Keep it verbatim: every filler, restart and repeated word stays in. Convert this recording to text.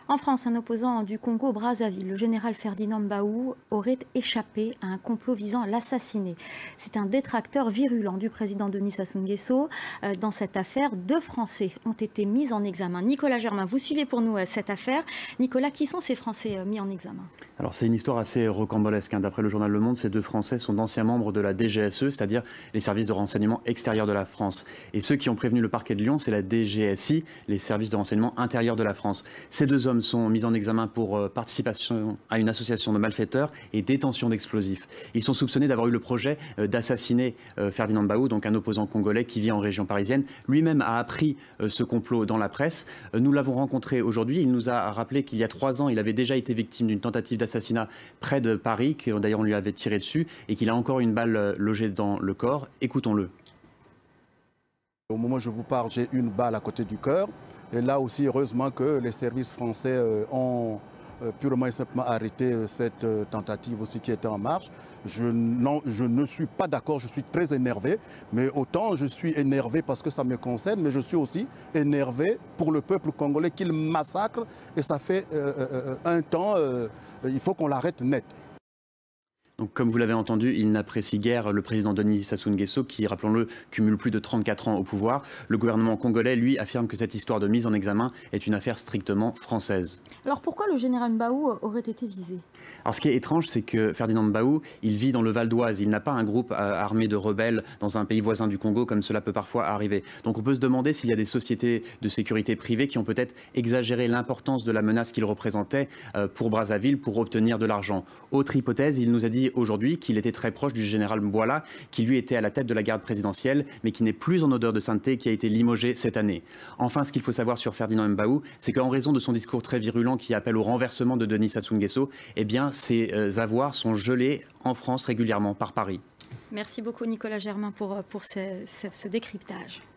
En France, un opposant du Congo-Brazzaville, le général Ferdinand Mbaou, aurait échappé à un complot visant à l'assassiner. C'est un détracteur virulent du président Denis Sassou Nguesso. Dans cette affaire, deux Français ont été mis en examen. Nicolas Germain, vous suivez pour nous cette affaire. Nicolas, qui sont ces Français mis en examen? Alors c'est une histoire assez rocambolesque. D'après le journal Le Monde, ces deux Français sont d'anciens membres de la D G S E, c'est-à-dire les services de renseignement extérieurs de la France. Et ceux qui ont prévenu le parquet de Lyon, c'est la D G S I, les services de renseignement intérieurs de la France. Ces deux hommes sont mis en examen pour participation à une association de malfaiteurs et détention d'explosifs. Ils sont soupçonnés d'avoir eu le projet d'assassiner Ferdinand Mbaou, donc un opposant congolais qui vit en région parisienne. Lui-même a appris ce complot dans la presse. Nous l'avons rencontré aujourd'hui. Il nous a rappelé qu'il y a trois ans, il avait déjà été victime d'une tentative d'assassinat près de Paris, que d'ailleurs on lui avait tiré dessus, et qu'il a encore une balle logée dans le corps. Écoutons-le. Au moment où je vous parle, j'ai une balle à côté du cœur. Et là aussi, heureusement que les services français ont purement et simplement arrêté cette tentative aussi qui était en marche. Je, non, je ne suis pas d'accord, je suis très énervé. Mais autant je suis énervé parce que ça me concerne, mais je suis aussi énervé pour le peuple congolais qu'il massacre. Et ça fait euh, un temps, euh, il faut qu'on l'arrête net. Donc, comme vous l'avez entendu, il n'apprécie guère le président Denis Sassou Nguesso, qui, rappelons-le, cumule plus de trente-quatre ans au pouvoir. Le gouvernement congolais, lui, affirme que cette histoire de mise en examen est une affaire strictement française. Alors pourquoi le général Mbaou aurait été visé? Alors ce qui est étrange, c'est que Ferdinand Mbaou, il vit dans le Val d'Oise. Il n'a pas un groupe armé de rebelles dans un pays voisin du Congo, comme cela peut parfois arriver. Donc on peut se demander s'il y a des sociétés de sécurité privées qui ont peut-être exagéré l'importance de la menace qu'il représentait pour Brazzaville pour obtenir de l'argent. Autre hypothèse, il nous a dit aujourd'hui qu'il était très proche du général Mbouala, qui lui était à la tête de la garde présidentielle, mais qui n'est plus en odeur de sainteté, qui a été limogé cette année. Enfin, ce qu'il faut savoir sur Ferdinand Mbaou, c'est qu'en raison de son discours très virulent qui appelle au renversement de Denis Sassou Nguesso, eh bien, ses avoirs sont gelés en France régulièrement par Paris. Merci beaucoup Nicolas Germain pour, pour ce, ce, ce décryptage.